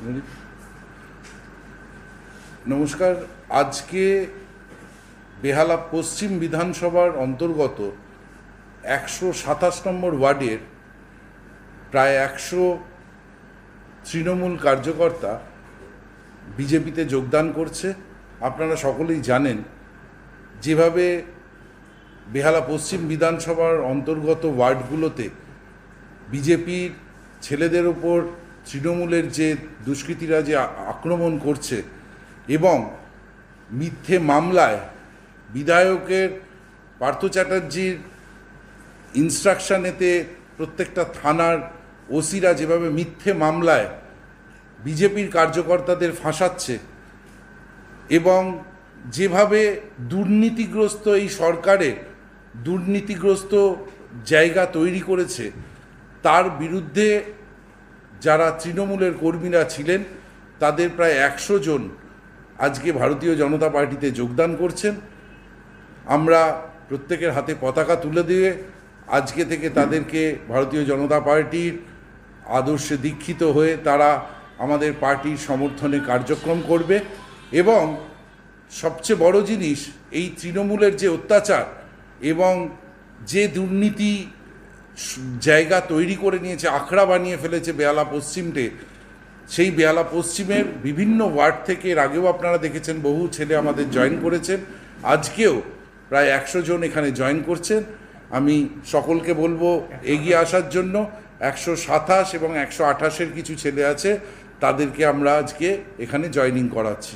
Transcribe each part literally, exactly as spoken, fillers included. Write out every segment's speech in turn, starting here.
নমস্কার। আজকে বেহালা পশ্চিম বিধানসভার অন্তর্গত একশো সাতাশ নম্বর ওয়ার্ডের প্রায় একশো তৃণমূল কার্যকর্তা বিজেপিতে যোগদান করছে। আপনারা সকলেই জানেন যেভাবে বেহালা পশ্চিম বিধানসভার অন্তর্গত ওয়ার্ডগুলোতে বিজেপির ছেলেদের ওপর তৃণমূলের যে দুষ্কৃতীরা যে আক্রমণ করছে এবং মিথ্যে মামলায় বিধায়কের পার্থ চ্যাটার্জির ইনস্ট্রাকশনেতে প্রত্যেকটা থানার ওসিরা যেভাবে মিথ্যে মামলায় বিজেপির কার্যকর্তাদের ফাঁসাচ্ছে এবং যেভাবে দুর্নীতিগ্রস্ত এই সরকারের দুর্নীতিগ্রস্ত জায়গা তৈরি করেছে, তার বিরুদ্ধে যারা তৃণমূলের কর্মীরা ছিলেন তাদের প্রায় একশো জন আজকে ভারতীয় জনতা পার্টিতে যোগদান করছেন। আমরা প্রত্যেকের হাতে পতাকা তুলে দিয়ে আজকে থেকে তাদেরকে ভারতীয় জনতা পার্টির আদর্শে দীক্ষিত হয়ে তারা আমাদের পার্টির সমর্থনে কার্যক্রম করবে এবং সবচেয়ে বড় জিনিস, এই তৃণমূলের যে অত্যাচার এবং যে দুর্নীতি জায়গা তৈরি করে নিয়েছে, আখড়া বানিয়ে ফেলেছে বেহালা পশ্চিমকে, সেই বেহালা পশ্চিমের বিভিন্ন ওয়ার্ড থেকে এর আগেও আপনারা দেখেছেন বহু ছেলে আমাদের জয়েন করেছেন। আজকেও প্রায় একশো জন এখানে জয়েন করছেন। আমি সকলকে বলবো এগিয়ে আসার জন্য। একশো সাতাশ এবং একশো আঠাশের কিছু ছেলে আছে, তাদেরকে আমরা আজকে এখানে জয়েনিং করাচ্ছি।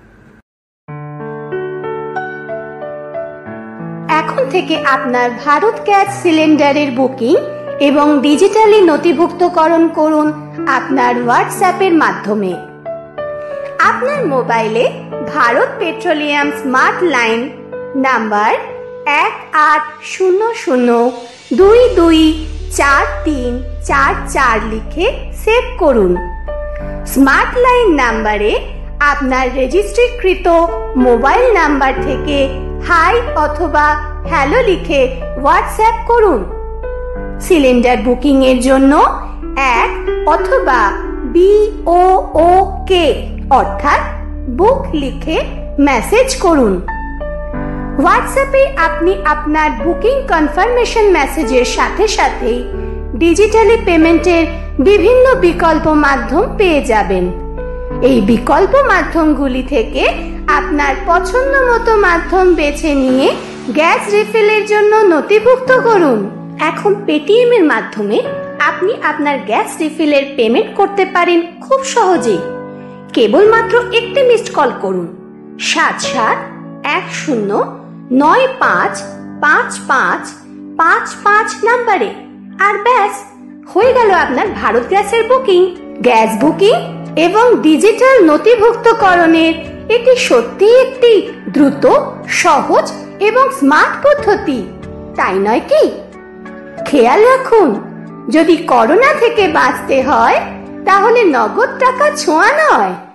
এখন থেকে আপনার ভারত গ্যাস সিলিন্ডারের বুকিং এবং ডিজিটালি নথিভুক্তকরণ করুন আপনার হোয়াটসঅ্যাপের মাধ্যমে। আপনার মোবাইলে Bharat petroleum smart line number এক আট শূন্য শূন্য দুই দুই চার তিন চার চার লিখে সেভ করুন। স্মার্ট লাইন নাম্বারে আপনার রেজিস্ট্রিকৃত মোবাইল নাম্বার থেকে হাই অথবা হ্যালো লিখে হোয়াটসঅ্যাপ করুন। সিলিন্ডার বুকিং এর জন্য এক অথবা বি ও ও কে অর্থাৎ বুক লিখে মেসেজ করুন। হোয়াটসঅ্যাপে আপনি আপনার বুকিং কনফার্মেশন মেসেজের সাথে সাথে ডিজিটালি পেমেন্টের বিভিন্ন বিকল্প মাধ্যম পেয়ে যাবেন। এই বিকল্প মাধ্যমগুলি থেকে আপনার পছন্দ মতো মাধ্যম বেছে নিয়ে গ্যাস রিফিলের জন্য নথিভুক্ত করুন। এখন পেটিএম এর মাধ্যমে আপনি আপনার গ্যাস রিফিলের পেমেন্ট করতে পারেন খুব সহজেই। কেবলমাত্র একটি মিসড কল করুন সাত সাত এক শূন্য নয় পাঁচ পাঁচ পাঁচ পাঁচ পাঁচ নাম্বারে, আর ব্যাস হয়ে গেল আপনার ভারত গ্যাসের বুকিং। গ্যাস বুকিং এবং ডিজিটাল নথিভুক্তকরণের এটি সত্যি একটি দ্রুত, সহজ এবং স্মার্ট পদ্ধতি, তাই নয় কি? খেয়াল রাখুন, যদি করোনা থেকে বাঁচতে হয় তাহলে নগদ টাকা ছোঁয়া নয়।